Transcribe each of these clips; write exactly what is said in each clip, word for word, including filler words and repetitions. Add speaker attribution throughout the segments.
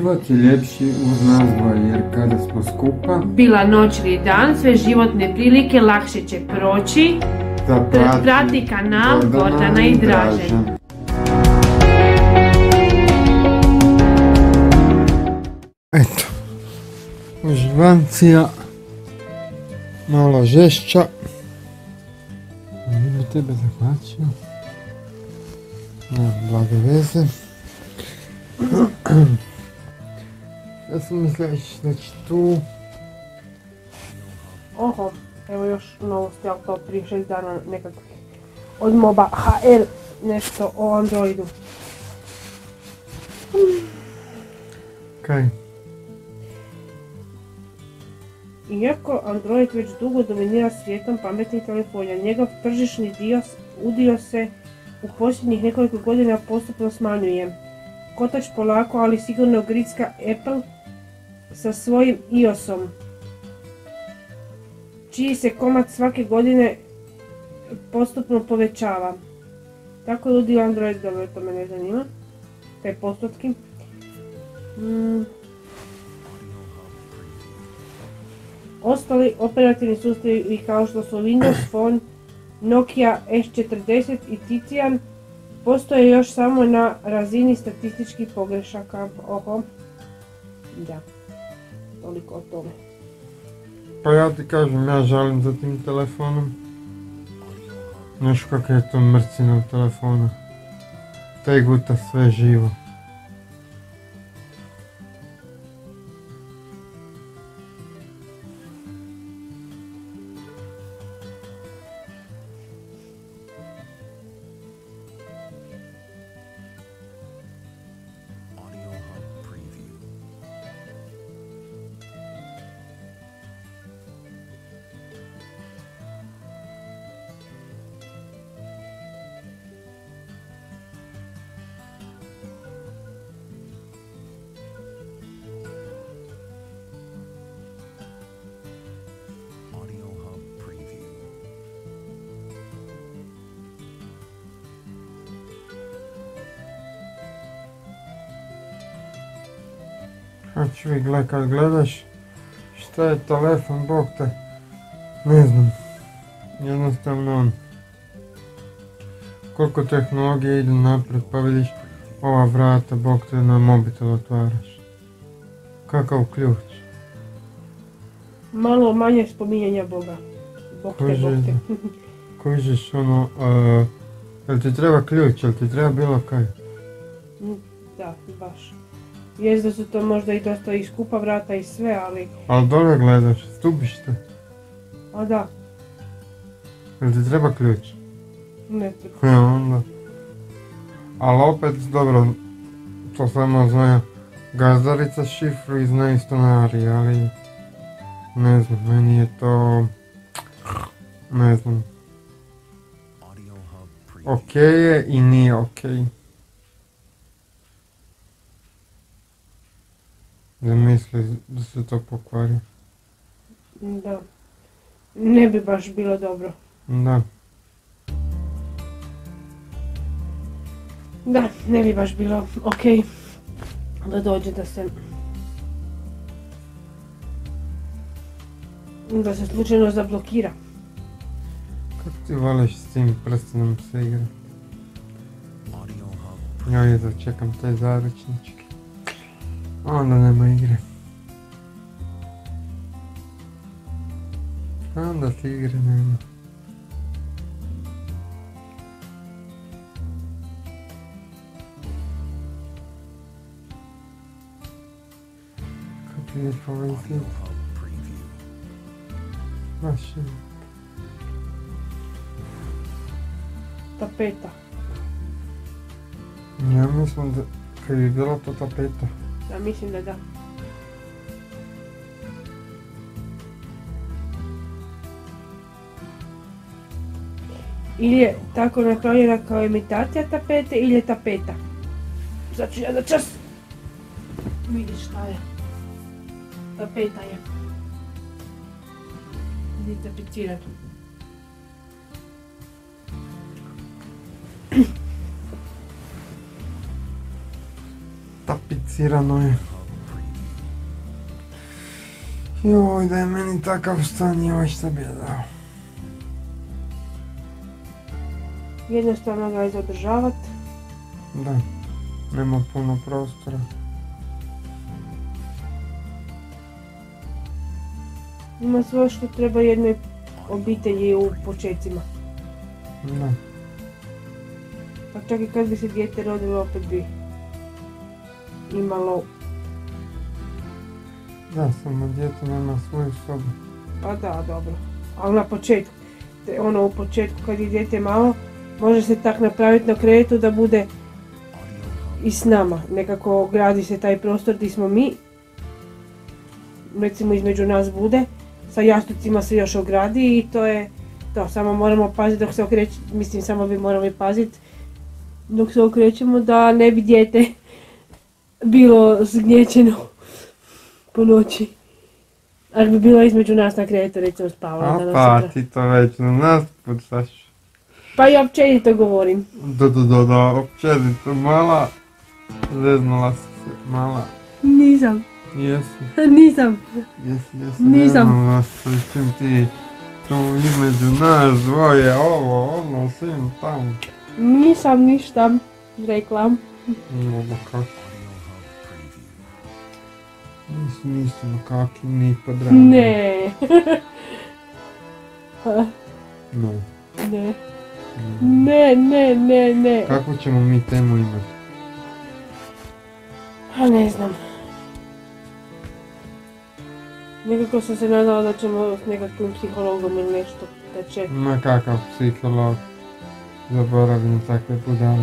Speaker 1: Život je ljepši uz nas dvoje, jer kada smo skupa,
Speaker 2: bila noć ili dan, sve životne prilike lakše će proći.
Speaker 1: da prati,
Speaker 2: Prati kanal Gordana i Dražen.
Speaker 1: Eto, uživancija, malo žešća. Ne bi tebe zahvaćao. Ne, blage veze. Ja sam mislio da će tu...
Speaker 2: Oho, evo još novosti, ali to prije šest dana nekakvih od moba ha el, nešto o Androidu.
Speaker 1: Kaj?
Speaker 2: Iako Android već dugo dominira svijetom pametnih telefona, njegov tržišni dio, udio se u posljednjih nekoliko godina postupno smanjuje. Kotač polako, ali sigurno gricka Apple sa svojim iOS-om, čiji se komad svake godine postupno povećava. Tako je udio Android, dobro, to me ne zanima, te postotki. Mm. Ostali operativni sustavi kao što su Windows Phone, Nokia S četrdeset i Titan postoje još samo na razini statističkih pogrešaka. Oho, da, toliko o tome.
Speaker 1: Pa ja ti kažem, ja žalim za tim telefonom. Znaš kakva je to mrcina u telefonu. Te guta sve živo. A čuj, gle, kad gledaš šta je telefon, bog te, ne znam, jednostavno on. Koliko tehnologije ide naprijed, pa vidiš ova vrata, bog te na mobitel otvaraš. Kakav ključ.
Speaker 2: Malo manje spominjanja Boga. Bog te, Bog te.
Speaker 1: Kužiš ono, uh, jel ti treba ključ, jel ti treba bilo kaj?
Speaker 2: Da, baš. Jest da su to možda i dosta i skupa vrata i sve, ali...
Speaker 1: Ali dole gledaš, stubište.
Speaker 2: A da.
Speaker 1: Jel ti treba ključ?
Speaker 2: Ne treba.
Speaker 1: Ja, onda. Ali opet, dobro, to samo znaju gazdarica šifru i znaju stanari, ali... Ne znam, meni je to... Ne znam. Okej je i nije okej. Da misli da se to pokvari.
Speaker 2: Da. Ne bi baš bilo dobro.
Speaker 1: Da.
Speaker 2: Da, ne bi baš bilo okej. Da dođe da se... Da se slučajno zablokira.
Speaker 1: Kako ti voliš s tim prstenom se igra? Ja jedva čekam taj zaručnički. Onda nema igre. Onda ti igre nema. Kako je ovaj izgled? Baš je.
Speaker 2: Tapeta.
Speaker 1: Ja mislim da kad bi bila to tapeta.
Speaker 2: Ja mislim da da. Ili je tako napravljena kao imitacija tapete ili je tapeta. Sad ću ja da čas vidiš šta je. Tapeta je. Idite tapicirati.
Speaker 1: Tapicirano je. Joj, da je meni takav stan, joj šta bi ja dao.
Speaker 2: Jednostavno ga je zadržavat.
Speaker 1: Da, nema puno prostora.
Speaker 2: Ima sve što treba jednoj obitelji u početcima.
Speaker 1: Da.
Speaker 2: Pa čak i kad bi se dijete rodilo, opet bi imalo...
Speaker 1: Da, samo dijete nema svoju sobu.
Speaker 2: Pa da, dobro. Ali na početku, te ono u početku kad je dijete malo, može se tak napraviti na krevetu da bude i s nama. Nekako gradi se taj prostor gdje smo mi, recimo između nas bude, sa jastucima se još ogradi i to je to. Samo moramo paziti dok se okreće, mislim samo bi morali paziti dok se okrećemo da ne bi dijete bilo zgnječeno po noći. Ako bi bilo između nas na krevetu, recimo spavalo.
Speaker 1: A pa ti to već na nas pucaš.
Speaker 2: Pa i općenito govorim.
Speaker 1: Da, da, da, da, općenito, mala, zeznula si se, mala.
Speaker 2: Nisam.
Speaker 1: Jesi,
Speaker 2: Nisam.
Speaker 1: jesi, jesi,
Speaker 2: Nisam.
Speaker 1: zeznula si se, čim ti tu između nas dvoje, ovo, ono, svim tamo.
Speaker 2: Nisam ništa rekla.
Speaker 1: Ovo kako. Nisi, nisi makaki, ni podradi.
Speaker 2: Ne.
Speaker 1: Ne.
Speaker 2: Ne. Ne, ne, ne, ne.
Speaker 1: Kako ćemo mi temu imati?
Speaker 2: A ne znam. Nekako sam se nadala da ćemo s nekakvim psihologom ili nešto da će...
Speaker 1: Ma kakav psiholog. Zaboravim takve budale.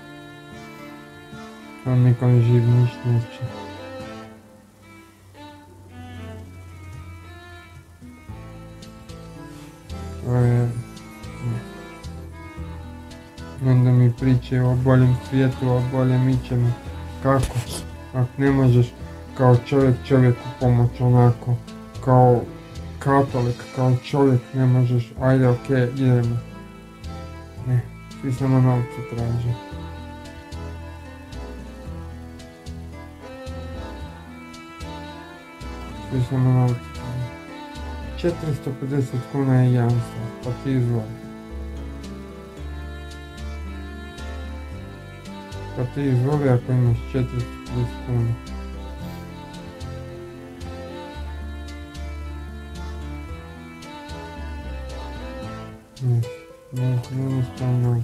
Speaker 1: On nikom živ ništa neće. To je... Onda mi pričaju o boljem svijetu, o boljem ičemu. Kako? Ako ne možeš kao čovjek čovjeku pomoći onako, kao katolik, kao čovjek ne možeš, ajde okej, okay, idemo. Ne, svi samo novce traže. Svi samo novce traže. četiristo pedeset kuna je jamstvo, pa ti izvoli. Pa ti izvoli ako imaš četiristo pedeset kuna. Ne, ne, jednostavno.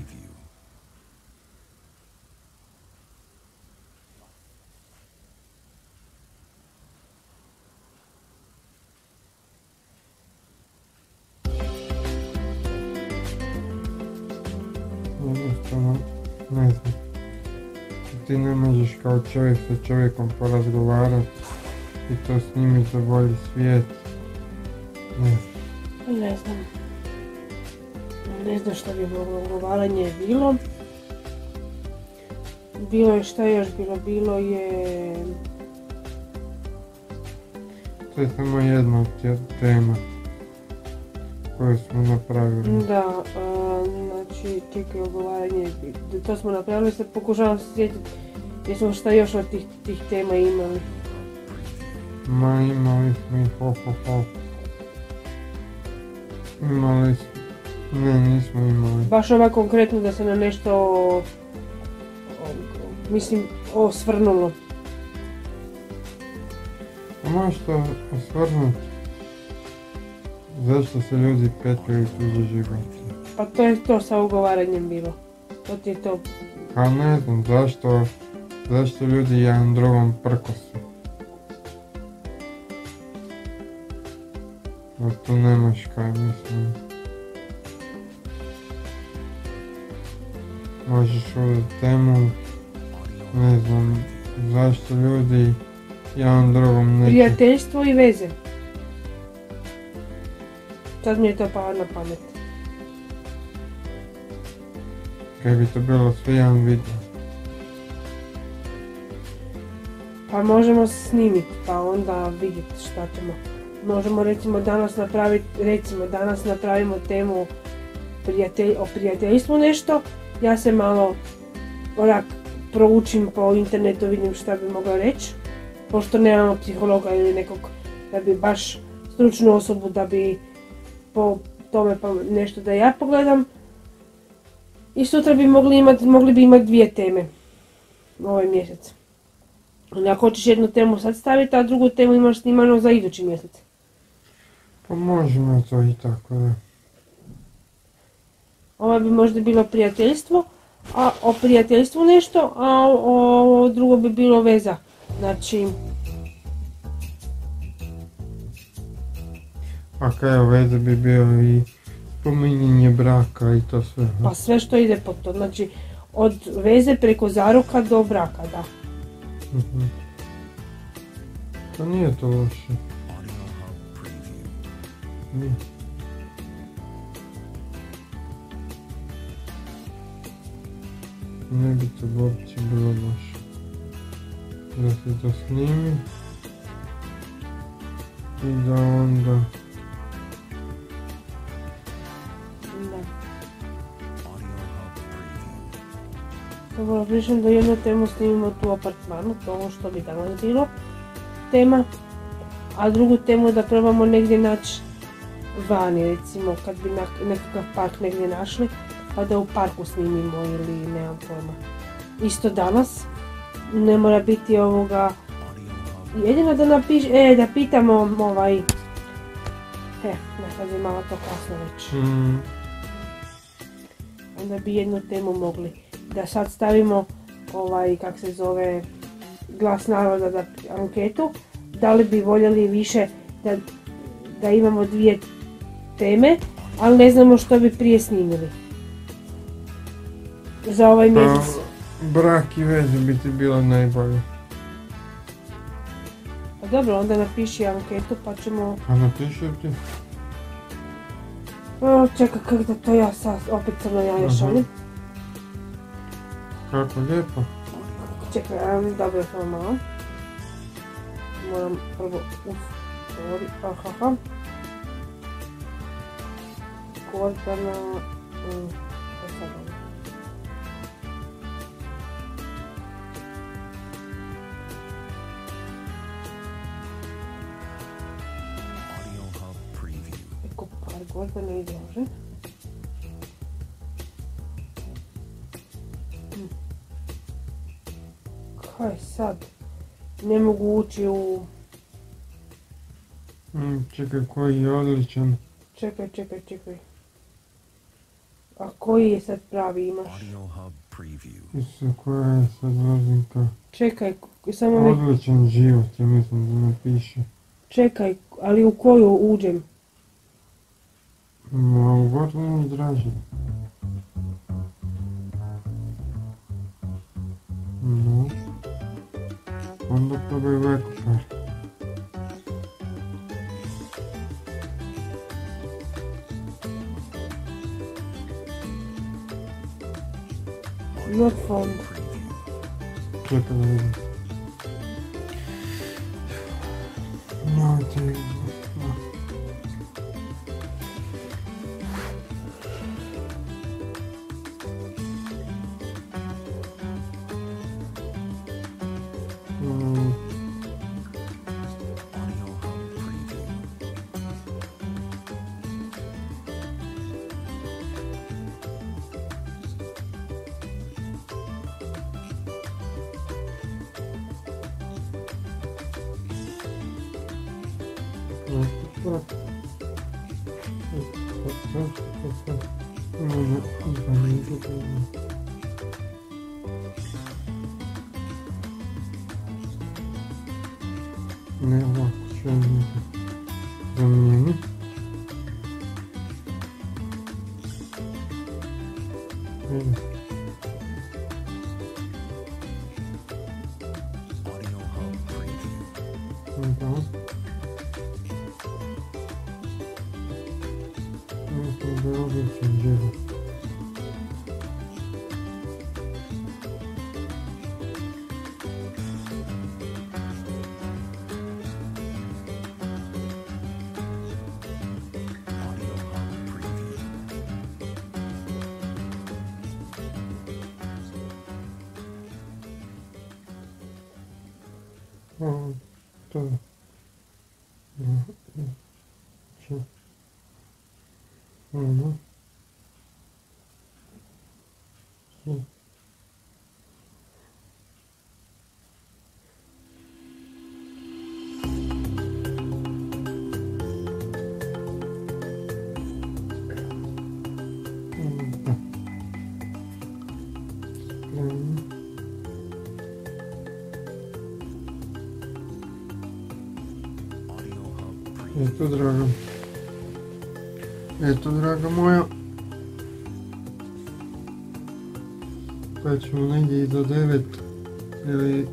Speaker 1: Jednostavno, ne znam. Ti ne možeš kao čovjek sa čovjekom porazgovarati i to s njim za bolji svijet. Ne znam.
Speaker 2: Ne znam. Ne znam što bi razgovaranje bilo. Bilo je šta još bilo, bilo je...
Speaker 1: To je samo jedna od tema koju smo napravili.
Speaker 2: Da, a, znači čekaj ogovaranje, to smo napravili, sad pokušavam se sjetiti jesmo šta još od tih, tih tema imali.
Speaker 1: Ma imali smo ih ho ho ho. Imali smo, ne nismo imali.
Speaker 2: Baš ovako konkretno da se na nešto, o, o, mislim, osvrnulo.
Speaker 1: A možeš to osvrnuti? Zašto se ljudi petljaju tuđe živote?
Speaker 2: Pa to je to sa ugovaranjem bilo. To ti je to.
Speaker 1: A ne znam, zašto, zašto ljudi jedan drugom prkosu? A tu nemaš kaj, mislim. Možeš uzeti temu, ne znam, zašto ljudi jedan drugom neće...
Speaker 2: Prijateljstvo i veze. Sad mi je to palo na pamet.
Speaker 1: Kaj bi to bilo sve jedan video?
Speaker 2: Pa možemo snimiti pa onda vidjeti šta ćemo. Možemo recimo danas napraviti, recimo danas napravimo temu prijatelj, o prijateljstvu nešto. Ja se malo onak proučim po internetu, vidim šta bi mogla reći. Pošto nemamo psihologa ili nekog da bi baš stručnu osobu da bi po tome pa nešto da ja pogledam. I sutra bi mogli imati, mogli bi imati dvije teme ovaj mjesec. Ako hoćeš jednu temu sad staviti, a drugu temu imaš snimano za idući mjesec.
Speaker 1: Pa možemo to i tako, da.
Speaker 2: Ovo bi možda bilo prijateljstvo, a o prijateljstvu nešto, a ovo drugo bi bilo veza. Znači...
Speaker 1: A kaj o veze bi bio i spominjanje braka i to sve. Ne?
Speaker 2: Pa sve što ide po to, znači od veze preko zaruka do braka, da.
Speaker 1: Uh-huh. To nije to loše. Nije. Ne bi to uopće bilo loše. Da se to snimi i da onda...
Speaker 2: Dobro, razmišljam da jednu temu snimimo tu u apartmanu, to ovo što bi danas bilo tema, a drugu temu da probamo negdje naći vani, recimo kad bi nekakav park negdje našli, pa da u parku snimimo ili nemam pojma. Isto danas, ne mora biti ovoga, jedino da napiš, e, da pitamo ovaj, e, nekad je malo to kasno već,
Speaker 1: Mm.
Speaker 2: onda bi jednu temu mogli. Da sad stavimo ovaj, kak se zove, glas naroda da anketu, da li bi voljeli više da, da imamo dvije teme, ali ne znamo što bi prije snimili. Za ovaj mjesec.
Speaker 1: Pa, brak i veze bi ti bilo najbolje.
Speaker 2: Pa dobro, onda napiši anketu pa ćemo...
Speaker 1: A napiši ti?
Speaker 2: O, čekaj, kako da to ja sad opet crno jaje šaljem.
Speaker 1: Kako lijepo.
Speaker 2: Čekaj, um, dobro, samo malo. Moram prvo ustvori, ahaha. Gordana... Um, sad ovo. Eko par Gordana ide, može? Kaj sad? Ne mogu ući u...
Speaker 1: Mm, čekaj, koji je odličan.
Speaker 2: Čekaj, čekaj, čekaj. A koji je sad pravi imaš?
Speaker 1: Isu, koja je sad rozinka?
Speaker 2: Čekaj, samo mi...
Speaker 1: Odličan život, ja mislim da napiše.
Speaker 2: Čekaj, ali u koju uđem?
Speaker 1: Ma, u Gordanu Draži. No. Onda probaj Vekopar.
Speaker 2: Not found.
Speaker 1: Čekaj da vidim. No, to je... No. Mm. Ne, ovako ću ja zamijeniti. Ajde. Da. Mislim da je odličan život. O, to. Da. Чи... Угу. Eto, draga. Eto, draga moja. Pa ćemo negdje i do devet ili...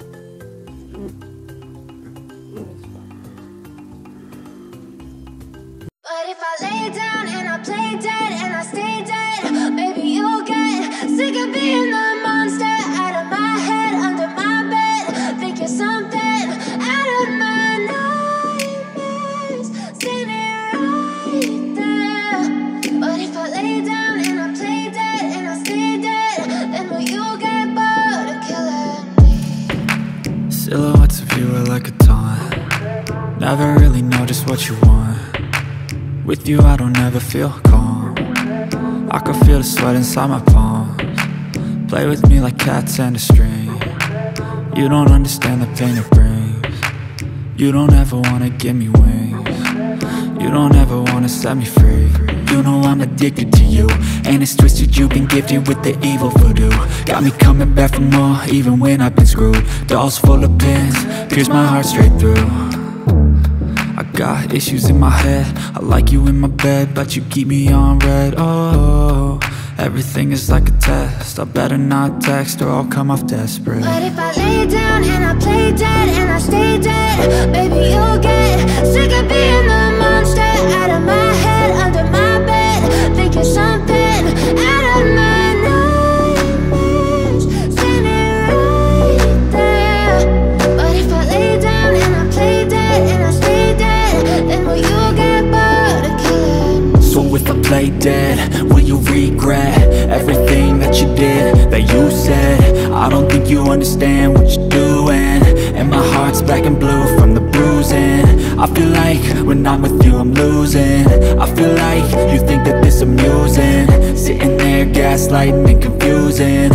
Speaker 3: But if I lay down and I play dead and I stay dead, maybe you'll get sick of being the monster out of my head, under my bed. Think you're something out of my nightmares, standing right there. But if I lay down and I play dead and I stay dead, then will you get bored of killing me?
Speaker 4: Silhouettes of you are like a taunt. Never really know just what you want. With you I don't ever feel calm. I can feel the sweat inside my palms. Play with me like cats and a string. You don't understand the pain it brings. You don't ever wanna give me wings. You don't ever wanna set me free. You know I'm addicted to you, and it's twisted, you've been gifted with the evil voodoo. Got me coming back for more, even when I've been screwed. Dolls full of pins, pierce my heart straight through. I got issues in my head, I like you in my bed, but you keep me on red. Oh, everything is like a test, I better not text or I'll come off desperate.
Speaker 3: But if I lay down and I play dead and I stay dead, maybe you'll get sick of being the monster out of my head, under my bed. Think you're something out of my nightmares, standing right there. But if I lay down and I play dead and I stay dead, then will you get bored of killing me?
Speaker 4: So if I play dead, will you regret everything that you did, that you said? I don't think you understand what you're doing, and my heart's black and blue from the bruising. I feel like when I'm with you I'm losing. I feel like you think that this amusing, sitting there gaslighting and confusing.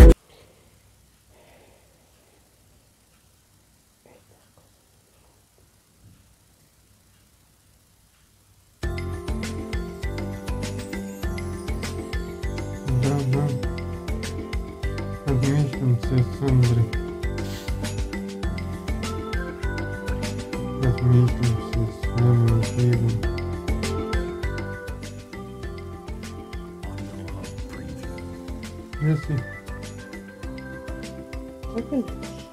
Speaker 1: Da, da. Razmišljam se, Sandri. Razmišljam se, svema živim. Jesi?
Speaker 2: Opet.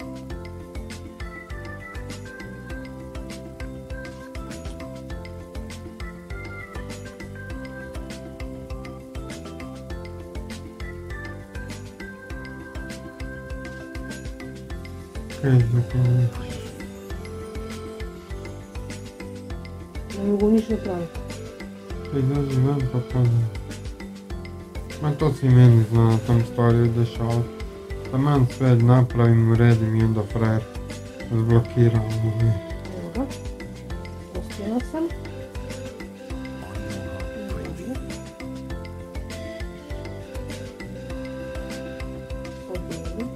Speaker 1: Kaj zaključiš?
Speaker 2: Ne mogu ništa praviti.
Speaker 1: Kaj izađi van pa pogledaj. Ma to si meni zna, tam stvari dešava. Taman sve napravim, uredim i onda frajer zblokiram.
Speaker 2: Evo ga. Pustila sam. Odijeli.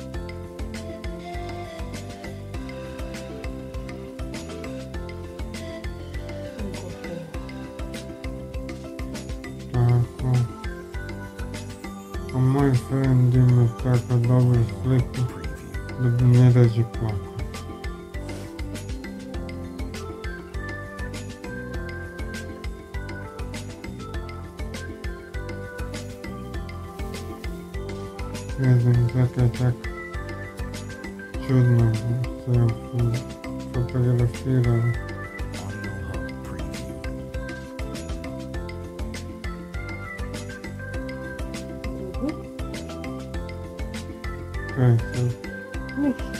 Speaker 1: Tako. A moj friend ima tako dobru sliku da bi ne ređe plakao. Ne znam zakaj tako čudno se fotografirali. Kaj sad?
Speaker 2: Ništa.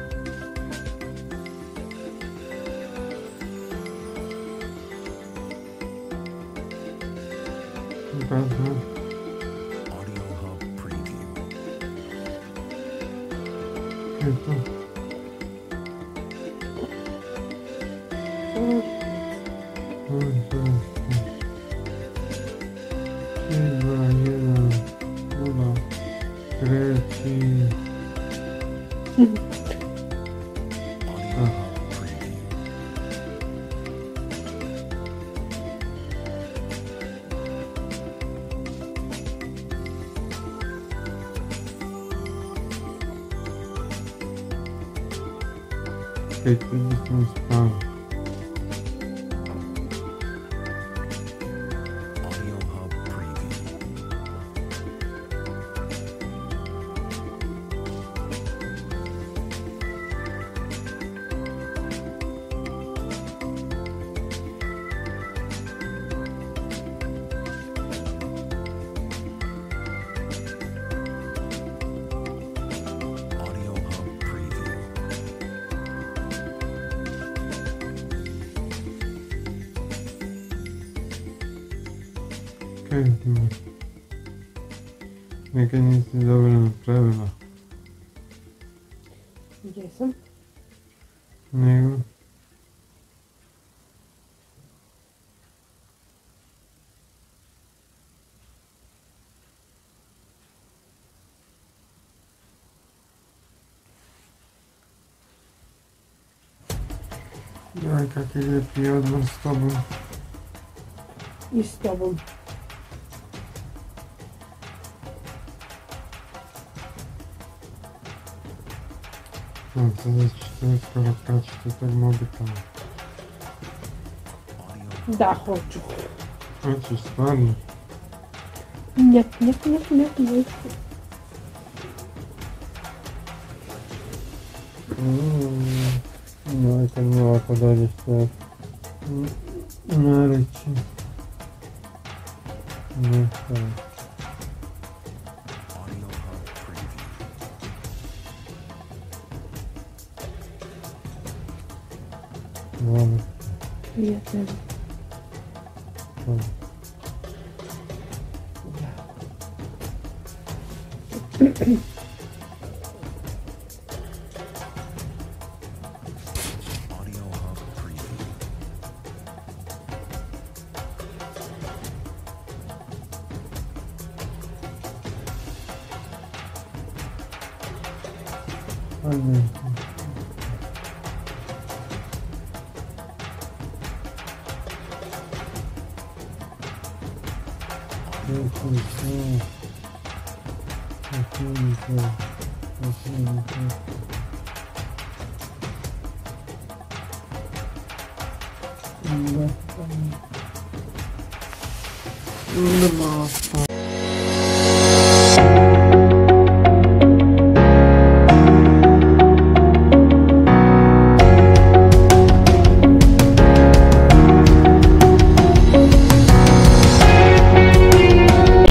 Speaker 1: Da, da. Kaj to?
Speaker 2: Samo
Speaker 1: sljedeći... Ah. Pet bismo spali. Nekaj nisi dovoljno napravila.
Speaker 2: Gdje sam?
Speaker 1: Nego... Joj, kak je lijepi odmor s tobom.
Speaker 2: I s tobom.
Speaker 1: Znam se da ćete uskoro kačiti tog mobitela.
Speaker 2: Da, hoću.
Speaker 1: Hoćeš stvarno?
Speaker 2: Njep, njep, njep, njep, njep.
Speaker 1: Majka mi ovako dođeš sve narići. Ne stavim. Volim.
Speaker 2: I ja tebi.
Speaker 1: Volim. Ajde. Nemaste.